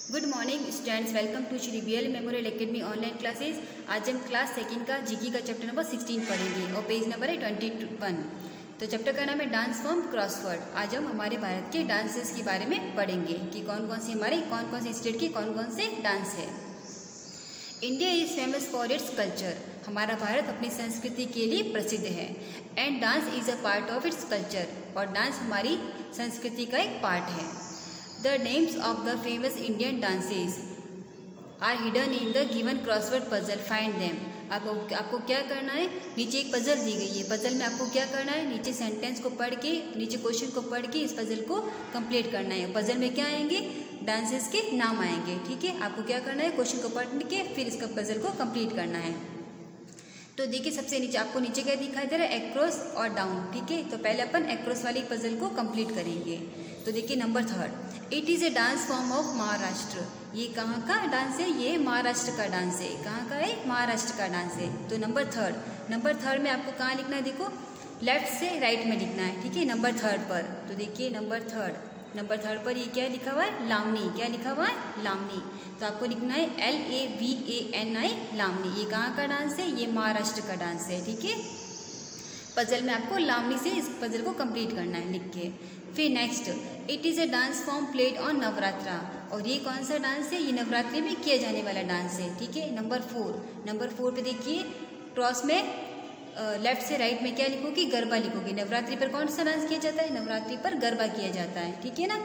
Good morning students, welcome to Shri BL memorial academy online classes. आज हम class second का GK का chapter number 16 पढ़ेंगे और पेज नंबर है 21। तो चैप्टर का नाम है डांस फॉर्म क्रॉसवर्ड। आज हम हमारे भारत के डांसेस के बारे में पढ़ेंगे कि कौन कौन से स्टेट के कौन कौन से डांस है। India is famous for its culture. हमारा भारत अपनी संस्कृति के लिए प्रसिद्ध है। And dance is a part of its culture, और डांस हमारी संस्कृति का एक पार्ट है। The names of the famous Indian dances are hidden in the given crossword puzzle. Find them. आपको क्या करना है, नीचे एक पजल दी गई है। पजल में आपको क्या करना है, नीचे सेंटेंस को पढ़ के, नीचे क्वेश्चन को पढ़ के इस पजल को कंप्लीट करना है। पजल में क्या आएंगे, डांसेस के नाम आएंगे। ठीक है, आपको क्या करना है, क्वेश्चन को पढ़ के फिर इसका पजल को कंप्लीट करना है। तो देखिए सबसे नीचे आपको नीचे क्या दिखाई दे रहा है, एक्रॉस और डाउन। ठीक है, तो पहले अपन एक्रॉस वाली पजल को कंप्लीट करेंगे। तो देखिए number 3, it is a dance form of Maharashtra. ये कहाँ का डांस है, ये महाराष्ट्र का डांस है। कहाँ का है, महाराष्ट्र का डांस है। तो नंबर थर्ड में आपको कहाँ लिखना है, देखो लेफ्ट से राइट में लिखना है। ठीक है, नंबर 3 पर। तो देखिए नंबर थर्ड पर ये क्या लिखा हुआ है, लावनी। क्या लिखा हुआ है, लावनी। तो आपको लिखना है LAVANI, लावनी। ये कहाँ का डांस है, ये महाराष्ट्र का डांस है। ठीक है, पजल में आपको लावनी से इस पजल को कंप्लीट करना है लिख के। फिर next, it is a dance form played on Navratra. और ये कौन सा डांस है, ये नवरात्रि में किया जाने वाला डांस है। ठीक है, नंबर 4 पे देखिए क्रॉस में लेफ्ट से राइट में क्या लिखोगी, गरबा लिखोगी। नवरात्रि पर कौन सा डांस किया जाता है, नवरात्रि पर गरबा किया जाता है। ठीक है ना,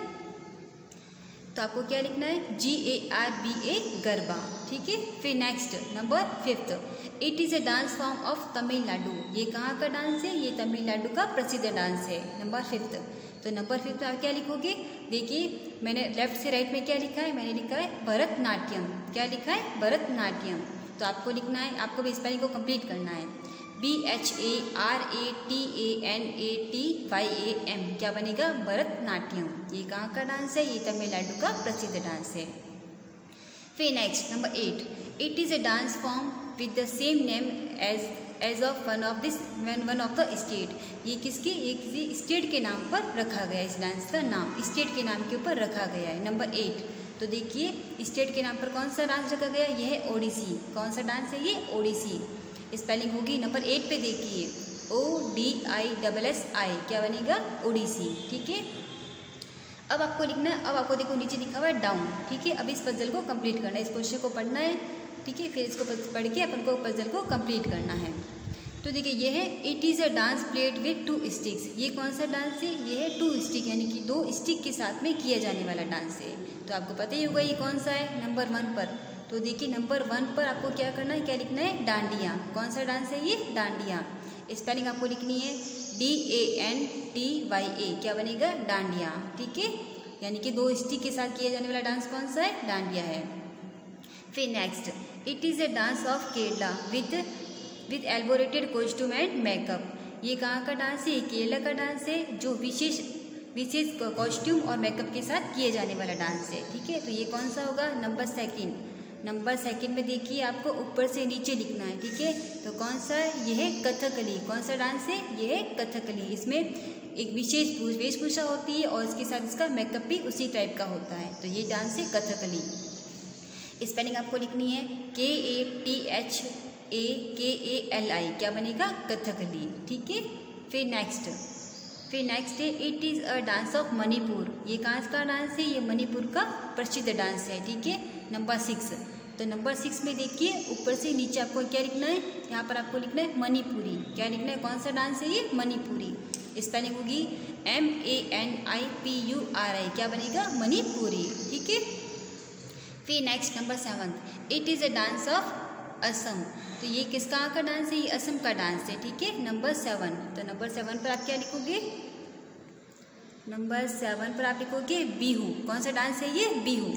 तो आपको क्या लिखना है, GARBA, गरबा। ठीक है, फिर next number 5, it is a dance form of Tamil Nadu. ये कहाँ का डांस है, ये तमिलनाडु का प्रसिद्ध डांस है। नंबर 5, तो नंबर 5 में आप क्या लिखोगे, देखिए मैंने लेफ्ट से राइट में क्या लिखा है, मैंने लिखा है भरतनाट्यम। क्या लिखा है, भरतनाट्यम। तो आपको लिखना है, आपको भी स्पेलिंग को कंप्लीट करना है, BHARATANATYAM। क्या बनेगा, भरतनाट्यम। ये कहाँ का डांस है, ये तमिलनाडु का प्रसिद्ध डांस है। फिर next number 8, it is a dance form with the same name as of one of the state. ये किसके, ये किसी स्टेट के नाम पर रखा गया है। इस डांस का नाम स्टेट के नाम के ऊपर रखा गया है। नंबर 8, तो देखिए स्टेट के नाम पर कौन सा डांस रखा गया, ये है ओडिसी। कौन सा डांस है, ये ओडिसी। स्पेलिंग होगी नंबर 8 पे देखिए ODISSI। क्या बनेगा, ओडिसी। ठीक है, अब आपको लिखना है, अब आपको देखो नीचे लिखा हुआ है डाउन। ठीक है, अब इस पजल को कंप्लीट करना है, इस क्वेश्चन को पढ़ना है। ठीक है, फिर इसको पढ़ के अपन को पजल को कंप्लीट करना है। तो देखिए ये है, it is a dance played with 2 sticks. ये कौन सा डांस है, ये है 2 स्टिक, यानी कि 2 स्टिक के साथ में किया जाने वाला डांस है। तो आपको पता ही होगा ये कौन सा है, नंबर 1 पर। तो देखिए नंबर 1 पर आपको क्या करना है, क्या लिखना है, डांडिया। कौन सा डांस है, ये डांडिया। स्पेलिंग आपको लिखनी है DANTYA। क्या बनेगा, डांडिया। ठीक है, यानी कि 2 स्टिक के साथ किया जाने वाला डांस कौन सा है, डांडिया है। फिर next, it is a dance of Kerala with elaborated costume and makeup. ये कहाँ का डांस है, ये केरला का डांस है, जो विशेष कॉस्ट्यूम और मेकअप के साथ किए जाने वाला डांस है। ठीक है, तो ये कौन सा होगा, नंबर 2 में देखिए आपको ऊपर से नीचे लिखना है। ठीक है, तो कौन सा है, ये है कथकली। कौन सा डांस है, ये है कथकली। इसमें एक विशेष वेशभूषा होती है और इसके साथ इसका मेकअप भी उसी टाइप का होता है। तो ये डांस है कथकली। स्पेलिंग आपको लिखनी है KATHAKALI। क्या बनेगा, कथकली। ठीक है, फिर नेक्स्ट है, it is a dance of Manipur. ये कहाँ का डांस है, ये मणिपुर का प्रसिद्ध डांस है। ठीक है, नंबर 6, तो नंबर 6 में देखिए ऊपर से नीचे आपको क्या लिखना है, यहाँ पर आपको लिखना है मणिपुरी। क्या लिखना है, कौन सा डांस है, ये मणिपुरी। स्पेलिंग होगी MANIPURI। क्या बनेगा, मणिपुरी। ठीक है, फिर next number 7, it is a dance of Assam. तो ये किस कहाँ का डांस है, ये असम का डांस है। ठीक है, नंबर 7, तो नंबर 7 पर आप क्या लिखोगे, नंबर 7 पर आप लिखोगे बिहू। कौन सा डांस है, ये बिहू।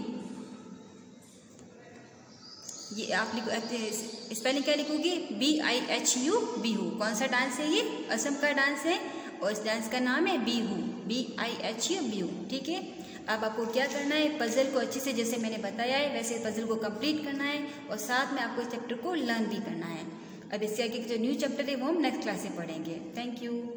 ये आप स्पेलिंग क्या लिखोगे, BIHU, बिहू। कौन सा डांस है, ये असम का डांस है और इस डांस का नाम है बिहू, BIHU, बिहू। ठीक है, अब आपको क्या करना है, पजल को अच्छे से जैसे मैंने बताया है वैसे पजल को कंप्लीट करना है और साथ में आपको इस चैप्टर को लर्न भी करना है। अब इससे आगे जो न्यू चैप्टर है वो हम नेक्स्ट क्लास से पढ़ेंगे। Thank you.